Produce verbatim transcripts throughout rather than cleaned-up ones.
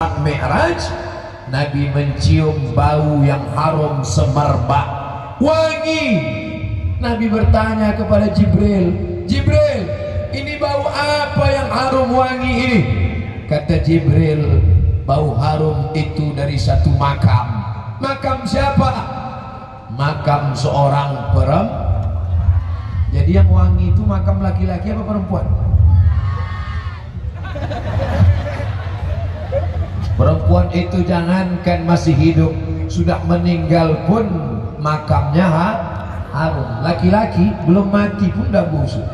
Mi'raj, Nabi mencium bau yang harum semerbak, wangi. Nabi bertanya kepada Jibril, Jibril, ini bau apa yang harum wangi ini? Kata Jibril, bau harum itu dari satu makam. Makam siapa? Makam seorang perempuan. Jadi yang wangi itu makam laki-laki apa perempuan? Perempuan itu jangankan masih hidup, sudah meninggal pun makamnya ha? harum. Laki-laki belum mati pun dah busuk.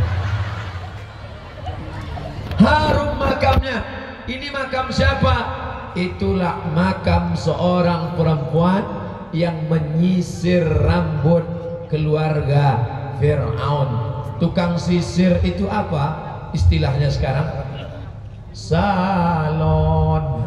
Harum makamnya. Ini makam siapa? Itulah makam seorang perempuan yang menyisir rambut keluarga Fir'aun. Tukang sisir itu apa istilahnya sekarang? Salon.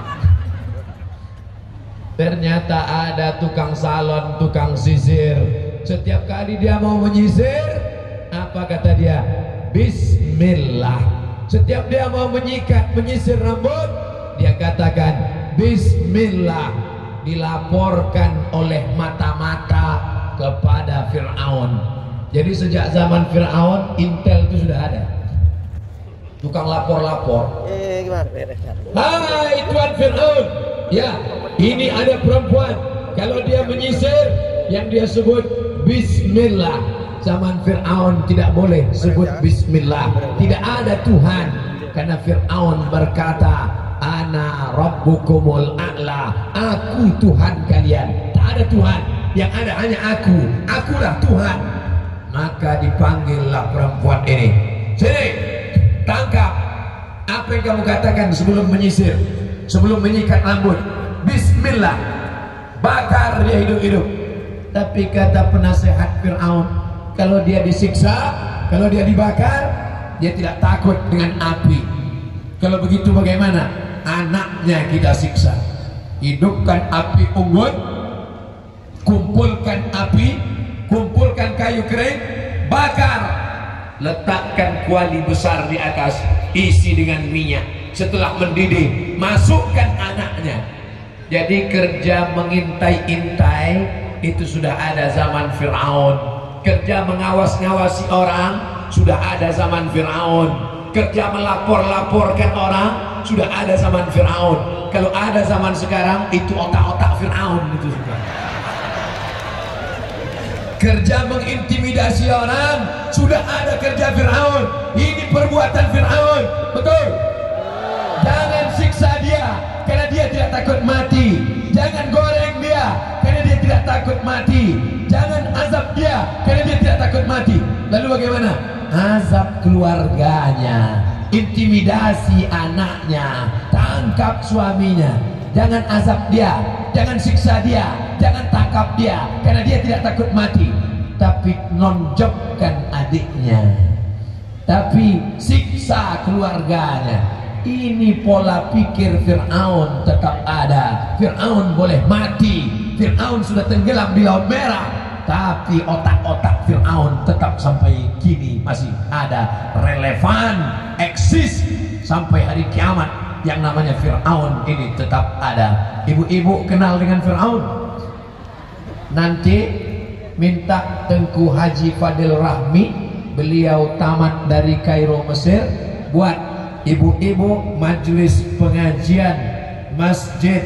Ternyata ada tukang salon, tukang sisir. Setiap kali dia mau menyisir, apa kata dia? Bismillah. Setiap dia mau menyikat, menyisir rambut, dia katakan Bismillah. Dilaporkan oleh mata-mata kepada Fir'aun. Jadi sejak zaman Fir'aun, Intel itu sudah ada. Tukang lapor-lapor. Eh, gimana? Hai Tuan Fir'aun, ya ini ada perempuan, kalau dia menyisir yang dia sebut Bismillah. Zaman Fir'aun tidak boleh sebut Bismillah, tidak ada Tuhan, karena Fir'aun berkata Ana Rabbukumul A'la, aku Tuhan kalian, tak ada Tuhan, yang ada hanya aku, akulah Tuhan. Maka dipanggillah perempuan ini, sini, tangkap. Apa yang kamu katakan sebelum menyisir, sebelum menyikat rambut? Bismillah. Bakar dia hidup-hidup. Tapi kata penasehat Fir'aun, kalau dia disiksa, kalau dia dibakar, dia tidak takut dengan api. Kalau begitu bagaimana? Anaknya kita siksa. Hidupkan api unggun, kumpulkan api, kumpulkan kayu kering, bakar, letakkan kuali besar di atas, isi dengan minyak. Setelah mendidih, masukkan anaknya. Jadi kerja mengintai-intai itu sudah ada zaman Fir'aun. Kerja mengawas-ngawasi orang sudah ada zaman Fir'aun. Kerja melapor-laporkan orang sudah ada zaman Fir'aun. Kalau ada zaman sekarang, itu otak-otak Fir'aun itu sudah. Kerja mengintimidasi orang sudah ada kerja Fir'aun. Ini perbuatan Fir'aun, betul? Jangan siksa dia karena dia tidak takut mati. Jangan goreng dia karena dia tidak takut mati. Jangan azab dia karena dia tidak takut mati. Lalu bagaimana? Azab keluarganya, intimidasi anaknya, tangkap suaminya. Jangan azab dia, jangan siksa dia, jangan tangkap dia karena dia tidak takut mati. Tapi nonjokkan adiknya, tapi siksa keluarganya. Ini pola pikir Fir'aun tetap ada. Fir'aun boleh mati, Fir'aun sudah tenggelam di Laut Merah, tapi otak-otak Fir'aun tetap sampai kini masih ada, relevan, eksis sampai hari kiamat. Yang namanya Fir'aun ini tetap ada. Ibu-ibu kenal dengan Fir'aun? Nanti minta Tengku Haji Fadil Rahmi, beliau tamat dari Kairo Mesir, buat ibu-ibu majelis pengajian masjid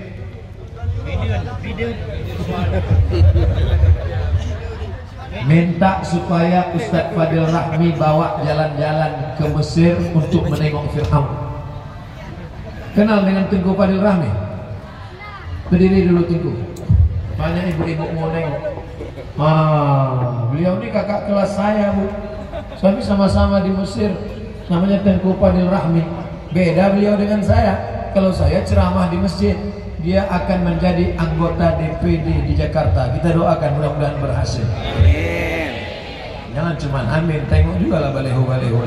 minta supaya Ustadz Fadil Rahmi bawa jalan-jalan ke Mesir untuk menengok Fir'aun. Kenal dengan Tengku Fadil Rahmi? Berdiri dulu Tengku. Banyak ibu-ibu mau nengok. Ah, beliau ini kakak kelas saya, Bu. Kami sama-sama di Mesir. Namanya Tengku Fadil Rahmi. Beda beliau dengan saya. Kalau saya ceramah di masjid, dia akan menjadi anggota D P D di Jakarta. Kita doakan mudah-mudahan berhasil. Amin. Jangan cuma amin, tengok juga lah baleho-baleho.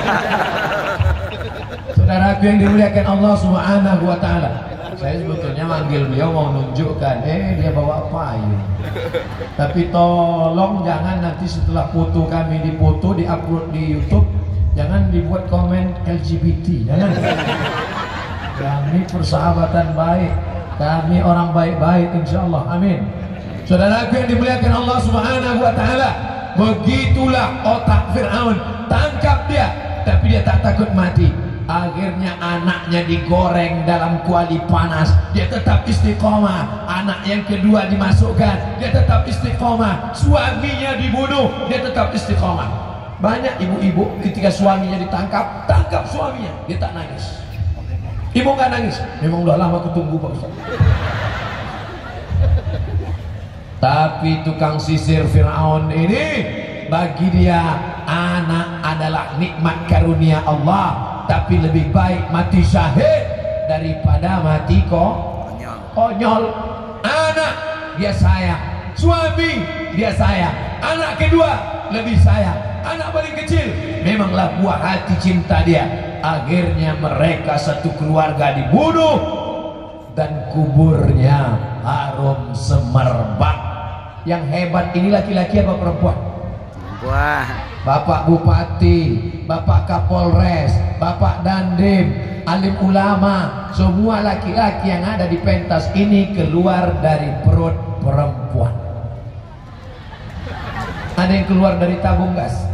Saudaraku yang dimuliakan Allah Subhanahu wa Ta'ala, saya sebetulnya manggil beliau mau nunjukkan, eh dia bawa payung. Tapi tolong jangan nanti setelah foto kami dipoto, diupload di YouTube, jangan dibuat komen L G B T, jangan. Kami persahabatan baik, kami orang baik-baik insyaallah, amin. Saudaraku yang dimuliakan Allah Subhanahu wa taala, begitulah otak Firaun. Tangkap dia, tapi dia tak takut mati. Akhirnya anaknya digoreng dalam kuali panas, dia tetap istiqomah. Anak yang kedua dimasukkan, dia tetap istiqomah. Suaminya dibunuh, dia tetap istiqomah. Banyak ibu-ibu ketika suaminya ditangkap, tangkap suaminya, dia tak nangis. Ibu nggak nangis, memang udah lama ketunggu Pak Ustaz. Tapi tukang sisir Firaun ini, bagi dia anak adalah nikmat karunia Allah, tapi lebih baik mati syahid daripada mati kok konyol. Anak dia sayang, suami dia sayang, anak kedua lebih sayang, anak paling kecil memanglah buah hati cinta dia. Akhirnya mereka satu keluarga dibunuh dan kuburnya harum semerbak. Yang hebat ini laki-laki apa perempuan? Wah. Bapak Bupati, Bapak Kapolres, Bapak Dandim, alim ulama, semua laki-laki yang ada di pentas ini keluar dari perut perempuan. Ada yang keluar dari tabung gas.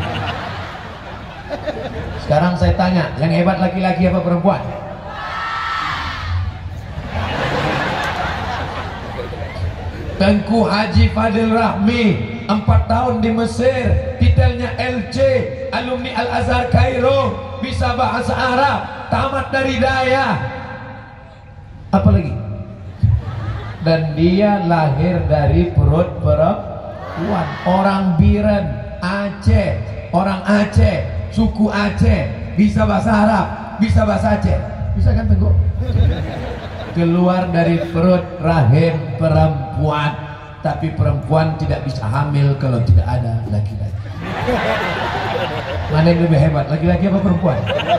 Sekarang saya tanya, yang hebat laki-laki apa perempuan? Tengku Haji Fadil Rahmi, empat tahun di Mesir, titelnya L C, alumni Al-Azhar Kairo, bisa bahasa Arab, tamat dari Daya. Apa lagi? Dan dia lahir dari perut perempuan. Orang Biren, Aceh, orang Aceh, suku Aceh, bisa bahasa Arab, bisa bahasa Aceh, bisa kan Tengku? Keluar dari perut rahim perempuan, tapi perempuan tidak bisa hamil kalau tidak ada laki-laki. Mana yang lebih hebat, laki-laki apa perempuan?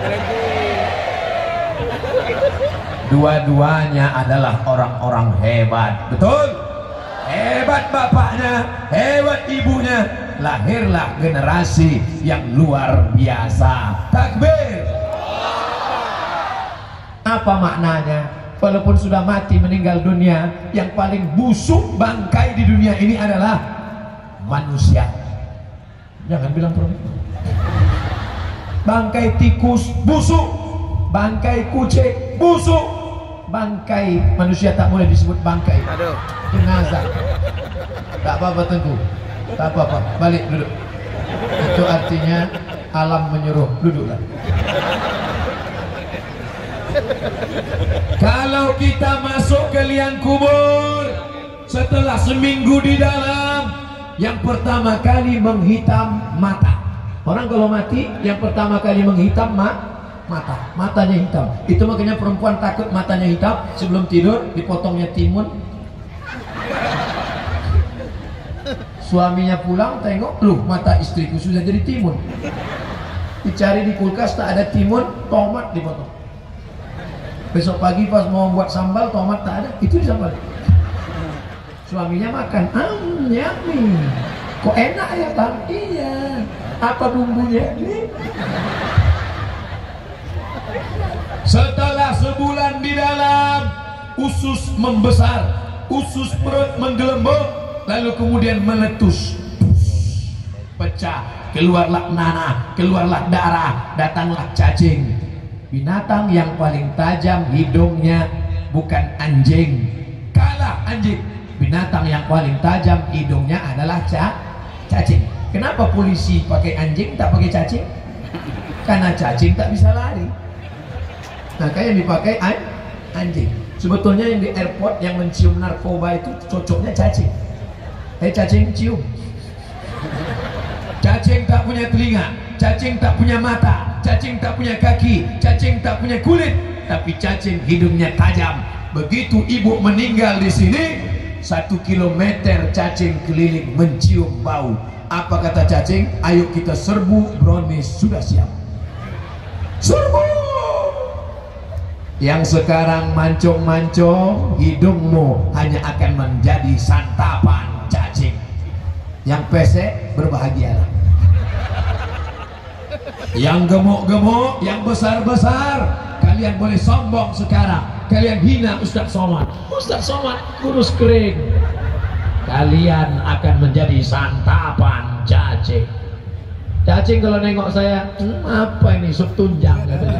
Dua-duanya adalah orang-orang hebat, betul? Hebat bapaknya, hebat ibunya, lahirlah generasi yang luar biasa. Takbir. Apa maknanya? Walaupun sudah mati meninggal dunia, yang paling busuk bangkai di dunia ini adalah manusia. Jangan bilang perempuan. Bangkai tikus busuk, bangkai kucing busuk, bangkai manusia tak boleh disebut bangkai. Aduh. Jenazah. Tak apa-apa Tengku, tak apa-apa, balik duduk. Itu artinya alam menyuruh, duduklah. Kalau kita masuk ke liang kubur setelah seminggu di dalam, yang pertama kali menghitam mata. Orang kalau mati yang pertama kali menghitam ma mata, matanya hitam. Itu makanya perempuan takut matanya hitam, sebelum tidur dipotongnya timun. Suaminya pulang tengok, loh mata istriku sudah jadi timun. Dicari di kulkas tak ada timun, tomat dipotong. Besok pagi pas mau buat sambal, tomat tak ada, itu disambal. Suaminya makan, ah yummy. Kok enak ya bang? Iya. Apa bumbunya ini? Setelah sebulan di dalam, usus membesar, usus perut menggelembung, lalu kemudian meletus, pecah, keluarlah nanah, keluarlah darah, datanglah cacing. Binatang yang paling tajam hidungnya bukan anjing, kalah anjing. Binatang yang paling tajam hidungnya adalah ca cacing. Kenapa polisi pakai anjing tak pakai cacing? Karena cacing tak bisa lari. Nah, kayak yang dipakai an anjing. Sebetulnya yang di airport yang mencium narkoba itu cocoknya cacing. Eh cacing cium. Cacing tak punya telinga, cacing tak punya mata, cacing tak punya kaki, cacing tak punya kulit, tapi cacing hidungnya tajam. Begitu ibu meninggal di sini, satu kilometer cacing keliling mencium bau. Apa kata cacing? Ayo kita serbu, brownies sudah siap. Serbu. Yang sekarang mancung-mancung, hidungmu hanya akan menjadi santapan cacing. Yang pesek berbahagialah. Yang gemuk-gemuk, yang besar-besar, Kalian boleh sombong sekarang. Kalian hina Ustaz Somad. Ustaz Somad kurus kering. Kalian akan menjadi santapan cacing. Cacing kalau nengok saya, hm, apa ini sup tunjang katanya.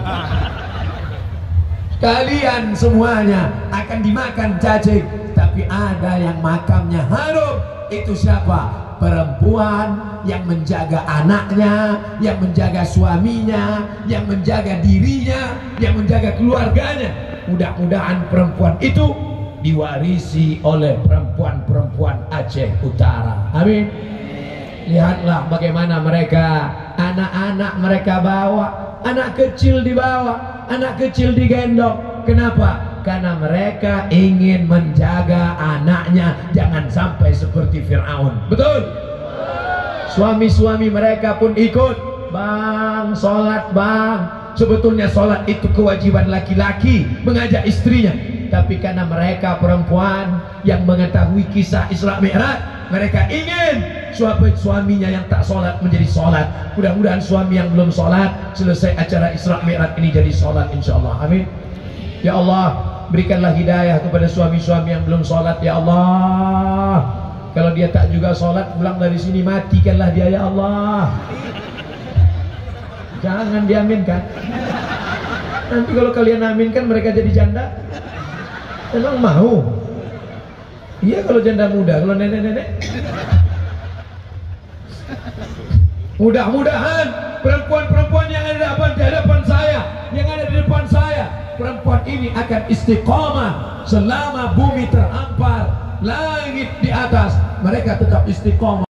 Kalian semuanya akan dimakan cacing. Tapi ada yang makamnya harum. Itu siapa? Perempuan yang menjaga anaknya, yang menjaga suaminya, yang menjaga dirinya, yang menjaga keluarganya. Mudah-mudahan perempuan itu diwarisi oleh perempuan-perempuan Aceh Utara. Amin. Lihatlah bagaimana mereka, anak-anak mereka bawa, anak kecil dibawa, anak kecil digendong. Kenapa? Karena mereka ingin menjaga anaknya jangan sampai seperti Fir'aun. Betul? Suami-suami mereka pun ikut. Bang, sholat bang. Sebetulnya sholat itu kewajiban laki-laki mengajak istrinya. Tapi karena mereka perempuan yang mengetahui kisah Isra Mi'raj, mereka ingin suami-suaminya yang tak sholat menjadi sholat. Mudah-mudahan suami yang belum sholat selesai acara Isra Mi'raj ini jadi sholat insyaAllah. Amin. Ya Allah, berikanlah hidayah kepada suami-suami yang belum sholat. Ya Allah, kalau dia tak juga sholat pulang dari sini matikanlah dia. Ya Allah, jangan diaminkan. Nanti kalau kalian aminkan mereka jadi janda. Emang mau? Iya kalau janda muda, kalau nenek-nenek. Mudah-mudahan perempuan-perempuan yang ada di hadapan saya, yang ada di depan saya, perempuan ini akan istiqomah selama bumi terhampar, langit di atas, mereka tetap istiqomah.